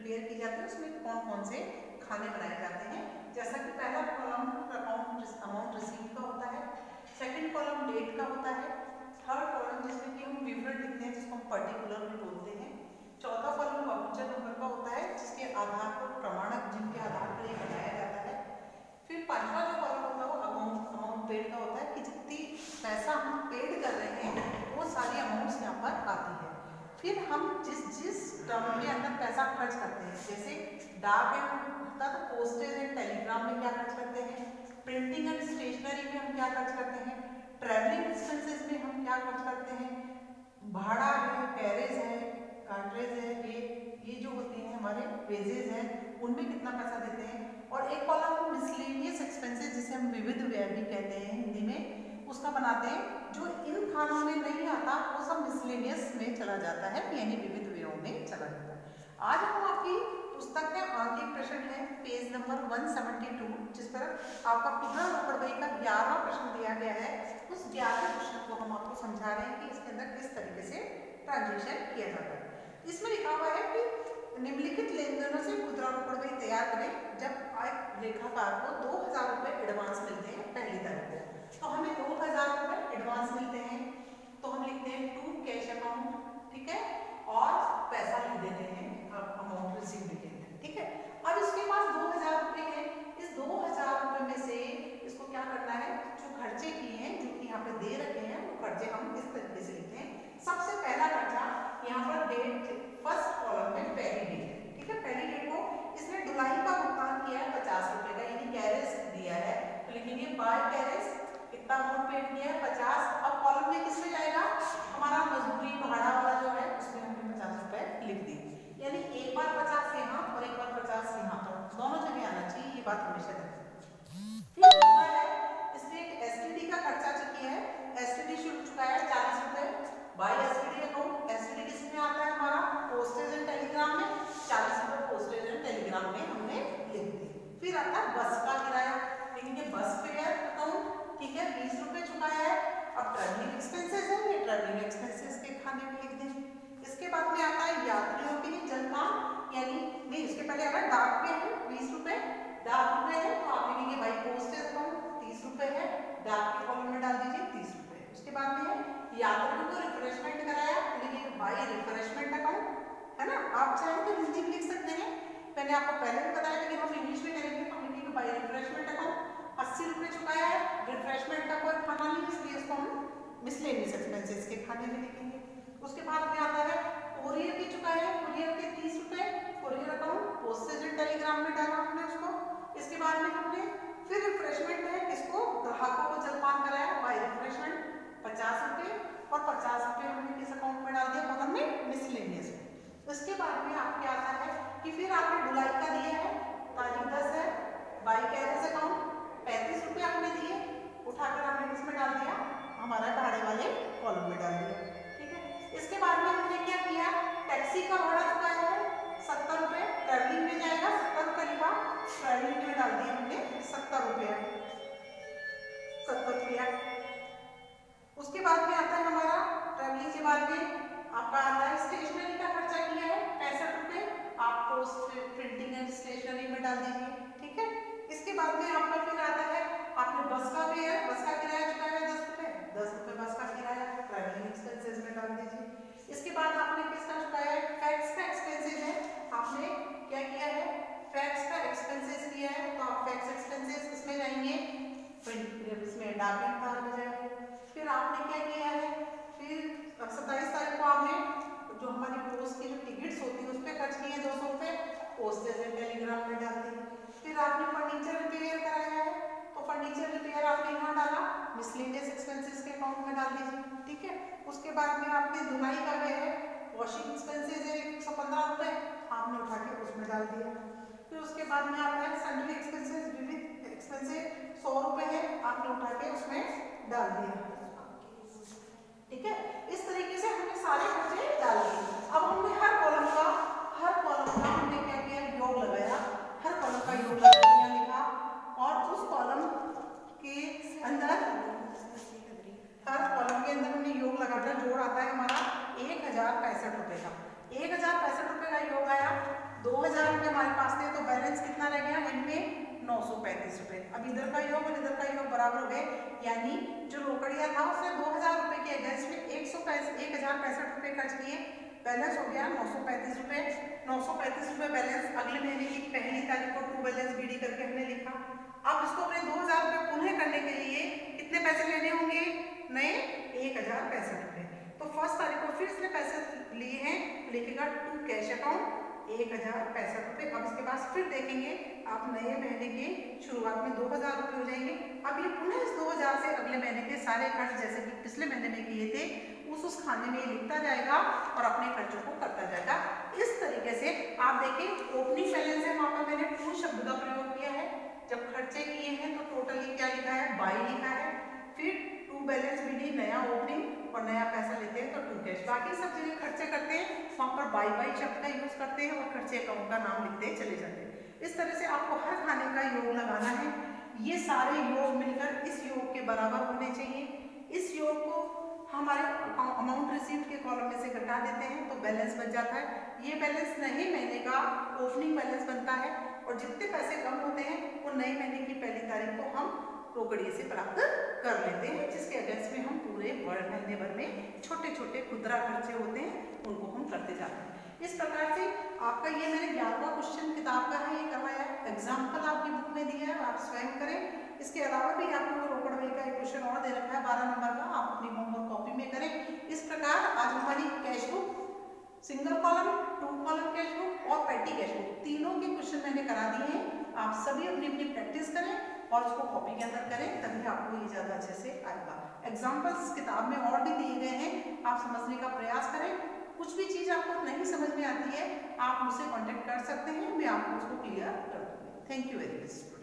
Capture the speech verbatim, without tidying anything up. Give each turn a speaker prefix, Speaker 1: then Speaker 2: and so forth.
Speaker 1: Prepare की जाती है उसमें कौन कौन से खाने बनाए जाते हैं। जैसा कि पहला कॉलम अकाउंट अमाउंट रिसीव का होता है, सेकंड कॉलम डेट का होता है, थर्ड कॉलम जिसमें कि हम विवरण लिखते हैं जिसको हम पर्टिकुलर में बोलते हैं, चौथा कॉलम वाउचर नंबर का होता है जिसके आधार पर प्रमाणक जिनके आधार पर ये बनाया जाता है। फिर पांचवा जो कॉलम होता है वो अमाउंट अमाउंट पेड का होता है कि जितनी पैसा हम पेड कर रहे हैं वो सारी अमाउंट्स यहाँ पर आती है। फिर हम जिस जिस टर्म के अंदर पैसा खर्च करते हैं, जैसे डाक एंड होता तो पोस्टेज एंड टेलीग्राम में क्या खर्च करते हैं, प्रिंटिंग एंड स्टेशनरी में हम क्या खर्च करते हैं, ट्रैवलिंग एक्सपेंसेस में हम क्या खर्च करते हैं, भाड़ा है, कैरेज है, कार्टरेज है, ये ये जो होती हैं हमारे वेजेज हैं उनमें कितना पैसा देते हैं। और एक कॉलम मिसलेनियस एक्सपेंसेस जिसे हम विविध व्यय भी कहते हैं हिंदी में, उसका बनाते हैं जो इन खानों में नहीं आता वो सब मिसलेनियस में चला जाता है यानी विविध व्ययों में चला जाता है। आज हम आपकी पुस्तक के आंकिक प्रश्न है पेज नंबर एक सौ बहत्तर जिस पर आपका खुदरा रोकड़ बही का ग्यारहवां प्रश्न दिया गया है। उस ग्यारहवें प्रश्न को हम आपको समझा रहे हैं कि इसके अंदर किस तरीके से ट्रांजेक्शन किया जाता है। इसमें लिखा हुआ है कि निम्नलिखित लेन देनों से खुदरा रोकड़ बही तैयार करें जब एक लेखाकार को दो हजार रुपए एडवांस मिलते हैं पहली तारीख को, तो हमें दो हजार रुपए एडवांस मिलते हैं तो हम लिखते हैं टू कैश अकाउंट, ठीक है, और पैसा लिख देते हैं अमाउंट रिसीव लिखेंगे, ठीक है। अब इसके पास दो हजार रुपए है, इस दो हजार रुपए में से इसको क्या करना है, जो खर्चे किए हैं जो कि यहाँ पे दे रखे हैं वो खर्चे हम इस तरीके से लिखते हैं। सबसे पहला खर्चा यहाँ पर डेट फर्स्ट कॉलम में पहली डेट है, ठीक है, पहली डेट को इसने ढुलाई का भुगतान किया है पचास रुपए का यानी कैरेज दिया है तो लिखेंगे बाय कैरेज कितना अमाउंट पेड किया है पचास। अब कॉलम में किसमें जाएगा, हमारा मजदूरी भाड़ा वाला जो है उसमें हमने पचास रुपए लिख दी, यानी एक बार पचास यहाँ और एक बार पचास यहाँ पर दोनों जगह आना चाहिए, ये बात हमेशा ध्यान रखें। फिर दूसरा है इसने एक एसटीडी का खर्चा किया है, एसटीडी शुल्क चुकाया है चालीस रुपए बाय एसटीडी अकाउंट। एसटीडी किसमें आता है हमारा पोस्टेज एंड टेलीग्राम में, चालीस रुपए पोस्टेज एंड टेलीग्राम में हमने लिख दी। फिर आता है बस का किराया, लेकिन बस फेयर अकाउंट, ठीक है, बीस रुपए चुकाया है। अब ट्रैवलिंग एक्सपेंसेस है, ये ट्रैवलिंग एक्सपेंसेस के खाने में लिख दें। इसके बाद में आता है यात्रियों के लिए जलपान यानी नहीं उसके पहले अगर डाक पे है बीस रुपए डाक रुपए है तो आप लिखेंगे भाई पोस्टेज अकाउंट तीस रुपए है, डाक के कॉलम में डाल दीजिए तीस रुपए। उसके बाद में है यात्रियों को रिफ्रेशमेंट कराया लिखिए भाई रिफ्रेशमेंट अकाउंट, है ना, आप चाहें तो हिंदी में लिख सकते हैं, मैंने आपको पहले भी बताया लेकिन हम इंग्लिश में करेंगे तो हम लिखेंगे भाई रिफ्रेशमेंट अकाउंट। अस्सी रुपए चुकाया है, रिफ्रेशमेंट का कोई खाना नहीं इसलिए इसको हम मिसलेनियस एक्सपेंसेस के खाने में लिखेंगे। उसके बाद में आता है कोरियर की चुकाया है, कोरियर के तीस रुपए courier account, postage and telegram में डाला हमने उसको। इसके बाद में हमने फिर रिफ्रेशमेंट है, इसको ग्राहकों को जलपान कराया बाय रिफ्रेशमेंट पचास रुपए और पचास रुपए हमने किस अकाउंट में डाल दिया, कॉलम में मिसलेनियस में। उसके बाद में आपके आता है कि फिर आपने ढुलाई का दिया है तारीख दस है बाय कैरेज अकाउंट पैंतीस रुपए आपने दिए उठाकर आपने किसमें डाल दिया हमारा भाड़े वाले कॉलम में डाल दिया, ठीक है। इसके बाद में हमने क्या किया, टैक्सी का भाड़ा चुकाया है सत्तर रुपए, ट्रैवलिंग में जाएगा सत्तर रुपए लिखा, ट्रैवलिंग में डाल दिया हमने सत्तर रुपया सत्तर रुपया। उसके बाद में आता है हमारा ट्रैवलिंग के बाद में आपका आता है स्टेशनरी का खर्चा किया है पैंसठ रुपए, आप पोस्ट प्रिंटिंग एंड स्टेशनरी में डाल दीजिए, ठीक है। इसके बाद में आपका फिर आता है आपने बस का फेयर बस का किराया चुकाया है दस रुपए दस रुपए बस का किराया ट्रैवलिंग एक्सपेंसेस में डाल दीजिए। इसके बाद आपने किसका चुकाया है, फैक्स का एक्सपेंसेस है, आपने क्या किया है फैक्स का एक्सपेंसेस किया है तो आप फैक्स एक्सपेंसेस इसमें जाएंगे इसमें डाक विभाग में जाएंगे। फिर आपने क्या किया है, फिर सत्ताईस तारीख को आपने जो हमारी पोस्ट की जो टिकट्स होती है उस पर खर्च किए दो सौ रुपए पोस्टेज एंड टेलीग्राम में डाल दिए। फिर आपने फर्नीचर रिपेयर कराया है तो फर्नीचर रिपेयर आपने यहाँ डाला मिसलेनियस एक्सपेंसेस के अकाउंट में डाल दीजिए, ठीक है। उसके बाद में आपने धुलाई का व्यय है वॉशिंग एक्सपेंसेस है एक सौ पंद्रह रुपए आपने उठा के उसमें डाल दिया। फिर उसके बाद में आता है सैलरी एक्सपेंसेस विविध एक्सपेंसेस सौ रुपए है आपने उठा के उसमें डाल दिया, ठीक है। इस तरीके से हमने सारे खर्चे डाल दिए। अब हमने हर कॉलम का हर कॉलम का हमने क्या किया योग लगाया, हर कॉलम का योग लगाया लिखा और उस कॉलम के अंदर हर कॉलम के अंदर हमने योग लगाकर जोड़ आता है हमारा एक हजार पैंसठ रुपए का, एक हजार पैंसठ रुपए का योग आया, दो हजार बराबर हो गए, यानी जो रोकड़िया था उसने दो हजार रुपए के अगेंस्ट में एक सौ एक हजार पैंसठ रुपए खर्च किए, बैलेंस हो गया नौ सौ पैंतीस रुपए। नौ सौ पैंतीस रुपए बैलेंस अगले महीने की पहली तारीख को टू बैलेंस बीडी करके हमने लिखा। अब इसको अपने दो हजार रुपए पुनः करने के लिए कितने पैसे लेने होंगे, नए एक हजार पैंसठ रुपए। तो फर्स्ट तारीख को फिर इसने पैसे लिए हैं, लिखेगा टू कैश अकाउंट एक हजार पैंसठ रुपए। अब इसके बाद फिर देखेंगे आप नए महीने के शुरुआत में दो हजार रुपए हो जाएंगे। अब ये पुनः इस दो हजार से अगले महीने के सारे खर्च जैसे कि पिछले महीने में किए थे उस उस खाने में लिखता जाएगा और अपने खर्चों को करता जाएगा। इस तरीके से आप देखें ओपनिंग बैलेंस है, वहां पर मैंने टू शब्द का प्रयोग किया है। जब खर्चे किए हैं तो टोटली क्या लिखा है, बाई लिखा है। फिर टू बैलेंस बीडी नया ओपनिंग और नया पैसा लेते हैं तो टू कैश। बाकी सब जगह खर्चे करते हैं वहां पर बाई बाई शब्द का यूज करते हैं और खर्चे अकाउंट का नाम लिखते चले जाते हैं। इस तरह से आपको हर खाने का योग लगाना है। ये सारे योग मिलकर इस योग के बराबर होने चाहिए। इस योग को हमारे अमाउंट रिसीव्ड के कॉलम में से घटा देते हैं तो बैलेंस बच जाता है। ये बैलेंस नए महीने का ओपनिंग बैलेंस बनता है और जितने पैसे कम होते हैं वो नए महीने की पहली तारीख को हम रोकड़िए से प्राप्त कर लेते हैं, जिसके अगेंस्ट में हम पूरे महीने भर में छोटे छोटे खुदरा खर्चे होते हैं उनको हम करते जाते हैं। इस प्रकार से आपका ये मैंने ग्यारहवां क्वेश्चन किताब का है ये करवाया है। एग्जाम्पल आपकी बुक में दिया है, आप स्वयं करें। इसके अलावा भी आपको रोकड़ वही का एक क्वेश्चन और दे रखा है बारह नंबर का, आप अपनी होमवर्क कॉपी में करें। इस प्रकार आज हमारी cash book, single column, two column cash book और पेटी कैश बुक तीनों के क्वेश्चन मैंने करा दिए हैं। आप सभी अपनी अपनी प्रैक्टिस करें और उसको कॉपी के अंदर करें, तभी आपको ये ज़्यादा अच्छे से आएगा। एग्जाम्पल्स किताब में और भी दिए गए हैं, आप समझने का प्रयास करें। कुछ भी चीज़ आपको नहीं समझ में आती है आप मुझसे कांटेक्ट कर सकते हैं, मैं आपको उसको क्लियर कर दूँगी। Thank you very much.